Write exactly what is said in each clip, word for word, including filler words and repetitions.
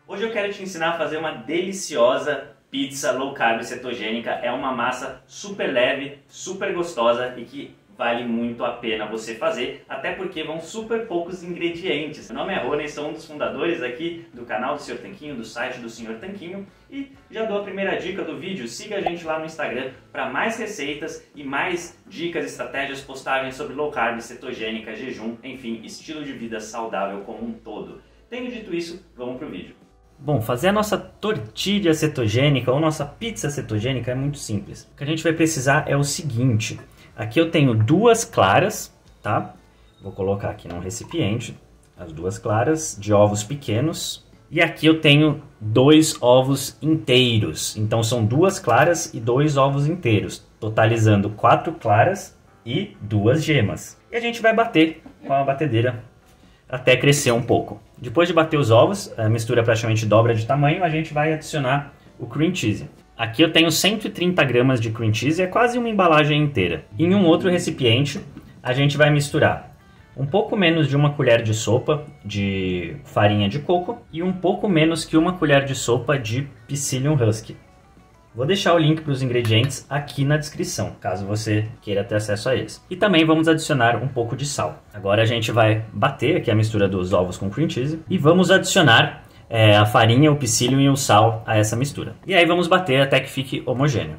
Hoje eu quero te ensinar a fazer uma deliciosa pizza low carb cetogênica. É uma massa super leve, super gostosa e que vale muito a pena você fazer, até porque vão super poucos ingredientes. Meu nome é Rony, sou um dos fundadores aqui do canal do senhor Tanquinho, do site do senhor Tanquinho, e já dou a primeira dica do vídeo: siga a gente lá no Instagram para mais receitas e mais dicas, estratégias, postagens sobre low carb, cetogênica, jejum, enfim, estilo de vida saudável como um todo. Tendo dito isso, vamos pro vídeo. Bom, fazer a nossa tortilha cetogênica ou nossa pizza cetogênica é muito simples. O que a gente vai precisar é o seguinte: aqui eu tenho duas claras, tá? Vou colocar aqui num recipiente as duas claras de ovos pequenos. E aqui eu tenho dois ovos inteiros. Então são duas claras e dois ovos inteiros, totalizando quatro claras e duas gemas. E a gente vai bater com a batedeira até crescer um pouco. Depois de bater os ovos, a mistura praticamente dobra de tamanho, a gente vai adicionar o cream cheese. Aqui eu tenho cento e trinta gramas de cream cheese, é quase uma embalagem inteira. Em um outro recipiente, a gente vai misturar um pouco menos de uma colher de sopa de farinha de coco e um pouco menos que uma colher de sopa de Psyllium Husk. Vou deixar o link para os ingredientes aqui na descrição, caso você queira ter acesso a eles. E também vamos adicionar um pouco de sal. Agora a gente vai bater aqui a mistura dos ovos com cream cheese e vamos adicionar é, a farinha, o psyllium e o sal a essa mistura. E aí vamos bater até que fique homogêneo.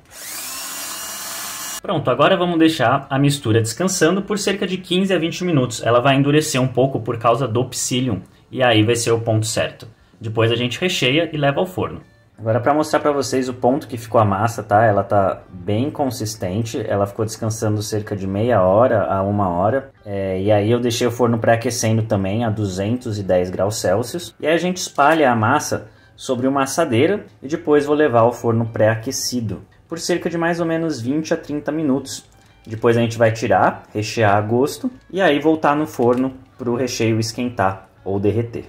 Pronto, agora vamos deixar a mistura descansando por cerca de quinze a vinte minutos. Ela vai endurecer um pouco por causa do psyllium e aí vai ser o ponto certo. Depois a gente recheia e leva ao forno. Agora, para mostrar para vocês o ponto que ficou a massa, tá? Ela tá bem consistente, ela ficou descansando cerca de meia hora a uma hora. É, e aí eu deixei o forno pré-aquecendo também a duzentos e dez graus Celsius. E aí a gente espalha a massa sobre uma assadeira e depois vou levar ao forno pré-aquecido por cerca de mais ou menos vinte a trinta minutos. Depois a gente vai tirar, rechear a gosto e aí voltar no forno para o recheio esquentar ou derreter.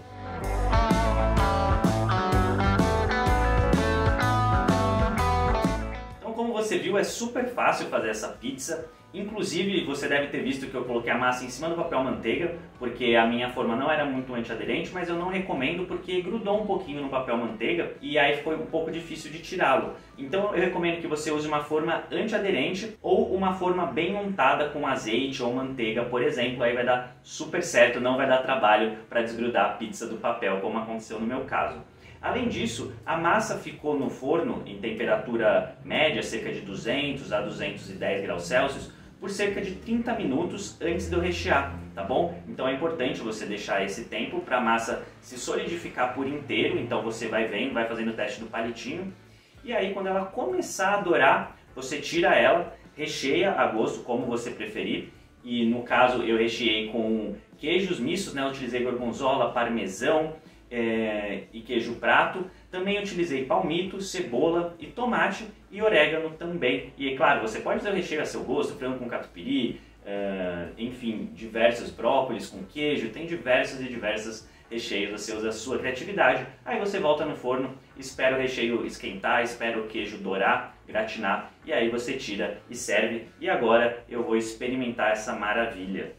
Você viu, é super fácil fazer essa pizza. Inclusive você deve ter visto que eu coloquei a massa em cima do papel manteiga, porque a minha forma não era muito antiaderente, mas eu não recomendo porque grudou um pouquinho no papel manteiga e aí foi um pouco difícil de tirá-lo. Então eu recomendo que você use uma forma antiaderente ou uma forma bem untada com azeite ou manteiga, por exemplo. Aí vai dar super certo, não vai dar trabalho para desgrudar a pizza do papel, como aconteceu no meu caso. Além disso, a massa ficou no forno em temperatura média, cerca de duzentos a duzentos e dez graus Celsius, por cerca de trinta minutos antes de eu rechear, tá bom? Então é importante você deixar esse tempo para a massa se solidificar por inteiro. Então você vai vendo, vai fazendo o teste do palitinho. E aí quando ela começar a dourar, você tira ela, recheia a gosto, como você preferir. E no caso eu recheei com queijos mistos, né? Eu utilizei gorgonzola, parmesão, É, e queijo prato. Também utilizei palmito, cebola e tomate e orégano também. E é claro, você pode fazer o recheio a seu gosto, frango com catupiry, uh, enfim, diversos brócolis com queijo, tem diversos e diversos recheios, você usa a sua criatividade. Aí você volta no forno, espera o recheio esquentar, espera o queijo dourar, gratinar, e aí você tira e serve. E agora eu vou experimentar essa maravilha.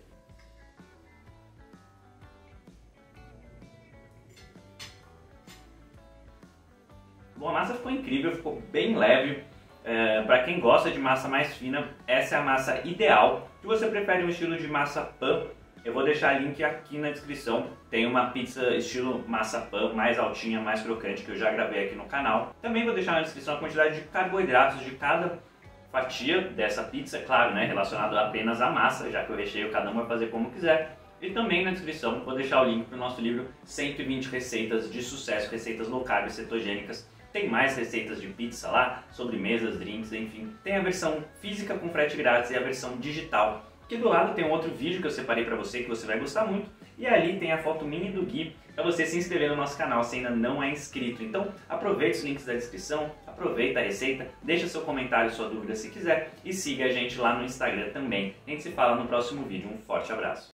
Bom, a massa ficou incrível, ficou bem leve. É, para quem gosta de massa mais fina, essa é a massa ideal. Se você prefere um estilo de massa pan, eu vou deixar o link aqui na descrição. Tem uma pizza estilo massa pan, mais altinha, mais crocante, que eu já gravei aqui no canal. Também vou deixar na descrição a quantidade de carboidratos de cada fatia dessa pizza, claro, né, relacionado apenas à massa, já que o recheio cada um vai fazer como quiser. E também na descrição vou deixar o link para o nosso livro cento e vinte receitas de sucesso, receitas low carb cetogênicas. Tem mais receitas de pizza lá, sobremesas, drinks, enfim. Tem a versão física com frete grátis e a versão digital. Aqui do lado tem um outro vídeo que eu separei para você, que você vai gostar muito. E ali tem a foto mini do Gui, para você se inscrever no nosso canal se ainda não é inscrito. Então aproveite os links da descrição, aproveita a receita, deixa seu comentário, sua dúvida se quiser. E siga a gente lá no Instagram também. A gente se fala no próximo vídeo. Um forte abraço.